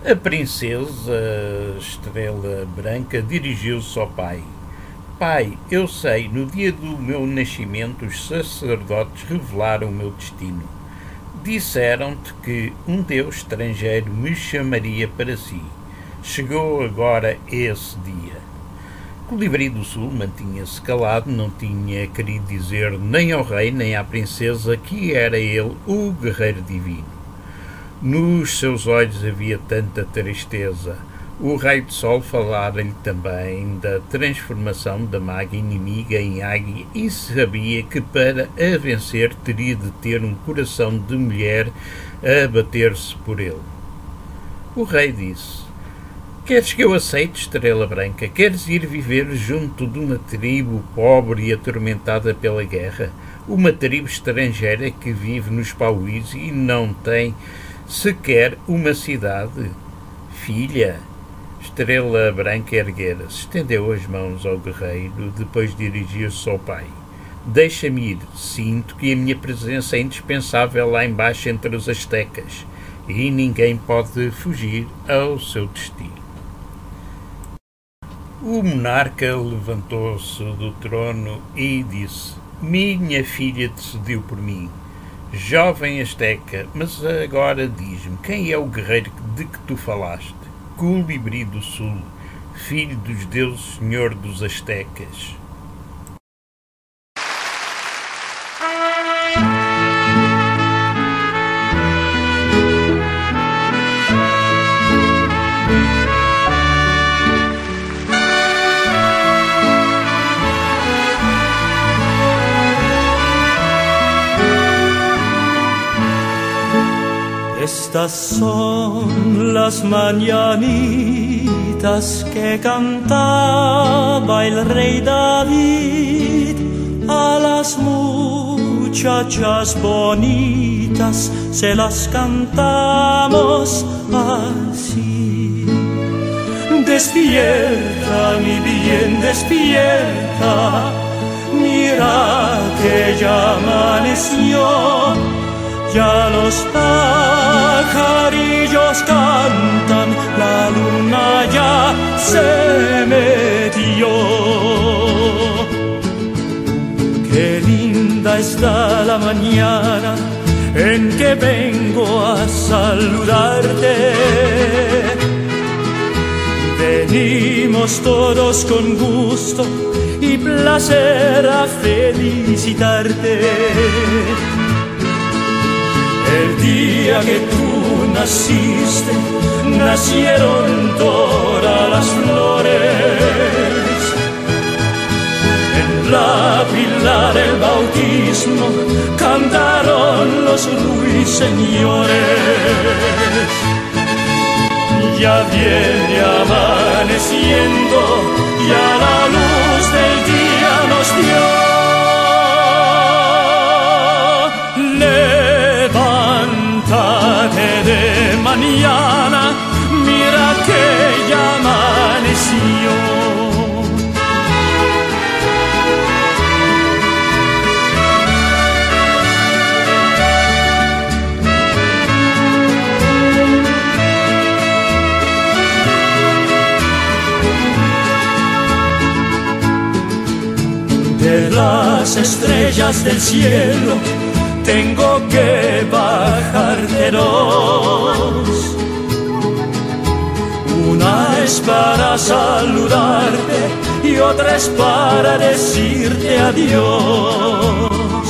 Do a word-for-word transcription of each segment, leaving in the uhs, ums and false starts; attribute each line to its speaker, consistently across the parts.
Speaker 1: A princesa Estrela Branca dirigiu-se ao pai. Pai, eu sei, no dia do meu nascimento os sacerdotes revelaram o meu destino. Disseram-te que um deus estrangeiro me chamaria para si. Chegou agora esse dia. Colibri do Sul mantinha-se calado, não tinha querido dizer nem ao rei nem à princesa que era ele o guerreiro divino. Nos seus olhos havia tanta tristeza. O raio de sol falara-lhe também da transformação da maga inimiga em águia e sabia que para a vencer teria de ter um coração de mulher a bater-se por ele. O rei disse: Queres que eu aceite, Estrela Branca? Queres ir viver junto de uma tribo pobre e atormentada pela guerra? Uma tribo estrangeira que vive nos pauís e não tem sequer uma cidade? Filha, Estrela Branca erguera-se, estendeu as mãos ao guerreiro, depois dirigiu-se ao pai. Deixa-me ir, sinto que a minha presença é indispensável lá embaixo entre os astecas, e ninguém pode fugir ao seu destino. O monarca levantou-se do trono e disse: Minha filha decidiu por mim. Jovem asteca, mas agora diz-me, quem é o guerreiro de que tu falaste? Colibri do Sul, filho dos deuses, senhor dos astecas.
Speaker 2: Estas son las mañanitas que cantaba el rey David. A las muchachas bonitas se las cantamos así. Despierta, mi bien, despierta, mira que ya amaneció. Ya los pajarillos cantan, la luna ya se metió. Qué linda está la mañana en que vengo a saludarte. Venimos todos con gusto y placer a felicitarte. El día que tú naciste, nacieron todas las flores. En la pila del bautismo cantaron los ruiseñores. Ya viene amaneciendo, ya la luz del día nos dio. Levántate de mañana, mira que ya amaneció. De las estrellas del cielo tengo que bajarte dos. Una es para saludarte y otra es para decirte adiós.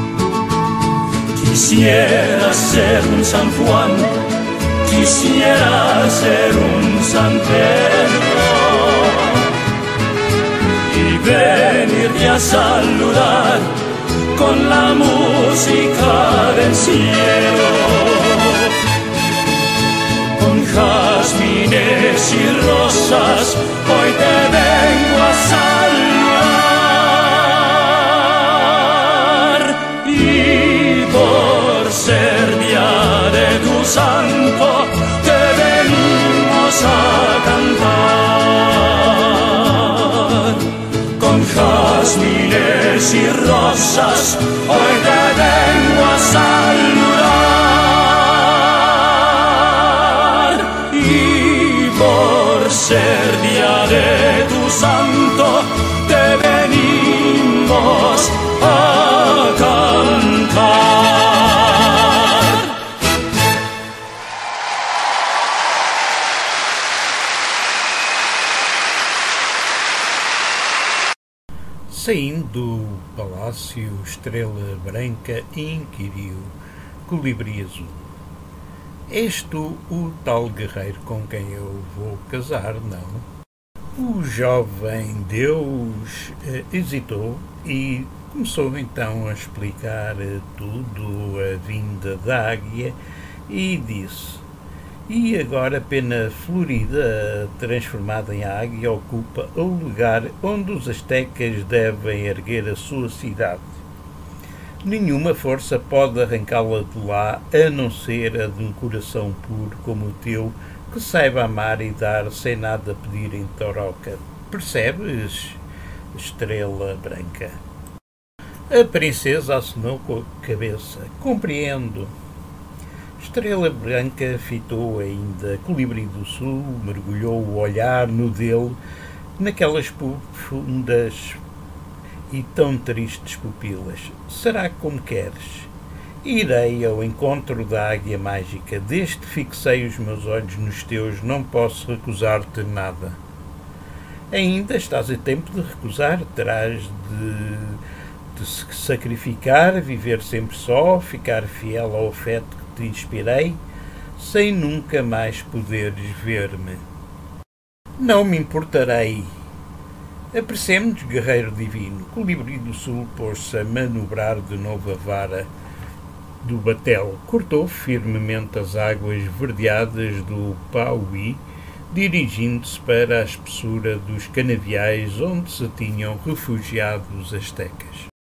Speaker 2: Quisiera ser un San Juan, quisiera ser un San Pedro y venirte a saludar con la música del cielo, con jazmines y rosas, hoy te vengo a saludar. Y por ser día de tu santo, te venimos a cantar. Con jazmines y rosas, hoy te vengo a saludar. Y
Speaker 1: Saindo do palácio, Estrela Branca inquiriu: Colibri Azul, és tu o tal guerreiro com quem eu vou casar, não? O jovem Deus eh, hesitou e começou então a explicar eh, tudo, a vinda da águia, e disse: e agora a pena florida, transformada em águia, ocupa o lugar onde os astecas devem erguer a sua cidade. Nenhuma força pode arrancá-la de lá, a não ser a de um coração puro como o teu, que saiba amar e dar sem nada pedir em troca. Percebes, Estrela Branca? A princesa acenou com a cabeça. Compreendo. Estrela Branca fitou ainda Colibri do Sul, mergulhou o olhar no dele, naquelas profundas e tão tristes pupilas. Será como queres? Irei ao encontro da águia mágica. Desde que fixei os meus olhos nos teus, não posso recusar-te nada. Ainda estás a tempo de recusar. Terás de, de se sacrificar, viver sempre só, ficar fiel ao afeto que te inspirei, sem nunca mais poderes ver-me. Não me importarei. Apressemo-nos, guerreiro divino. Colibri do Sul pôs-se a manobrar de novo a vara do batel, cortou firmemente as águas verdeadas do Pauí, dirigindo-se para a espessura dos canaviais onde se tinham refugiado os astecas.